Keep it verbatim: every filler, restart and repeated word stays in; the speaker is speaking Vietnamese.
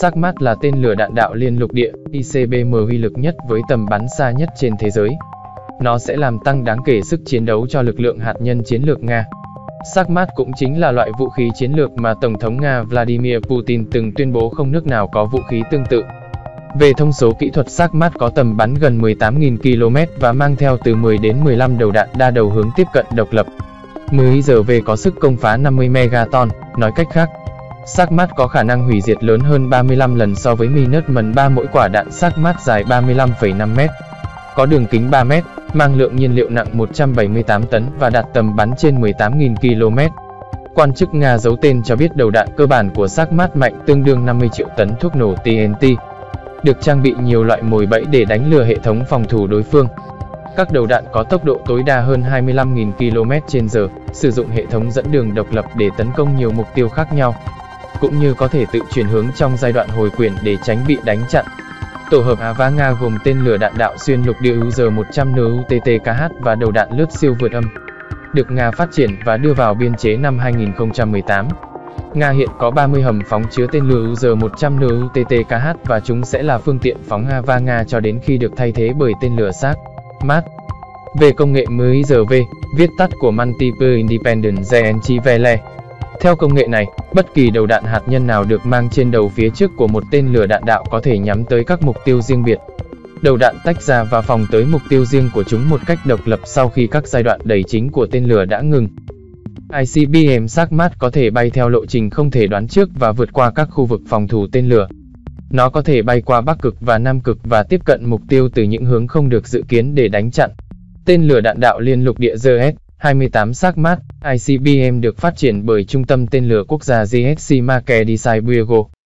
SACMAT là tên lửa đạn đạo liên lục địa I C B M uy lực nhất với tầm bắn xa nhất trên thế giới. Nó sẽ làm tăng đáng kể sức chiến đấu cho lực lượng hạt nhân chiến lược Nga. SACMAT cũng chính là loại vũ khí chiến lược mà Tổng thống Nga Vladimir Putin từng tuyên bố không nước nào có vũ khí tương tự. Về thông số kỹ thuật, SACMAT có tầm bắn gần mười tám nghìn ki lô mét và mang theo từ mười đến mười lăm đầu đạn đa đầu hướng tiếp cận độc lập. M I R V có sức công phá năm mươi megaton, nói cách khác, SACMAT có khả năng hủy diệt lớn hơn ba mươi lăm lần so với Minuteman ba. Mỗi quả đạn SACMAT dài ba mươi lăm phẩy năm mét, có đường kính ba mét, mang lượng nhiên liệu nặng một trăm bảy mươi tám tấn và đạt tầm bắn trên mười tám nghìn ki lô mét. Quan chức Nga giấu tên cho biết đầu đạn cơ bản của SACMAT mạnh tương đương năm mươi triệu tấn thuốc nổ T N T, được trang bị nhiều loại mồi bẫy để đánh lừa hệ thống phòng thủ đối phương. Các đầu đạn có tốc độ tối đa hơn hai mươi lăm nghìn ki lô mét trên giờ, sử dụng hệ thống dẫn đường độc lập để tấn công nhiều mục tiêu khác nhau, cũng như có thể tự chuyển hướng trong giai đoạn hồi quyển để tránh bị đánh chặn. Tổ hợp A-vá Nga gồm tên lửa đạn đạo xuyên lục địa U Z một trăm N U T T K H và đầu đạn lướt siêu vượt âm, được Nga phát triển và đưa vào biên chế năm hai nghìn không trăm mười tám. Nga hiện có ba mươi hầm phóng chứa tên lửa U Z một trăm N U T T K H và chúng sẽ là phương tiện phóng A-vá Nga cho đến khi được thay thế bởi tên lửa SACMAT. Về công nghệ M I R V, viết tắt của Multiple Independent Launch. Theo công nghệ này, bất kỳ đầu đạn hạt nhân nào được mang trên đầu phía trước của một tên lửa đạn đạo có thể nhắm tới các mục tiêu riêng biệt. Đầu đạn tách ra và phóng tới mục tiêu riêng của chúng một cách độc lập sau khi các giai đoạn đẩy chính của tên lửa đã ngừng. I C B M SACMAT có thể bay theo lộ trình không thể đoán trước và vượt qua các khu vực phòng thủ tên lửa. Nó có thể bay qua Bắc Cực và Nam Cực và tiếp cận mục tiêu từ những hướng không được dự kiến để đánh chặn. Tên lửa đạn đạo liên lục địa G S hai mươi tám SACMAT I C B M được phát triển bởi Trung tâm Tên lửa Quốc gia G S C Marke Design Bureau.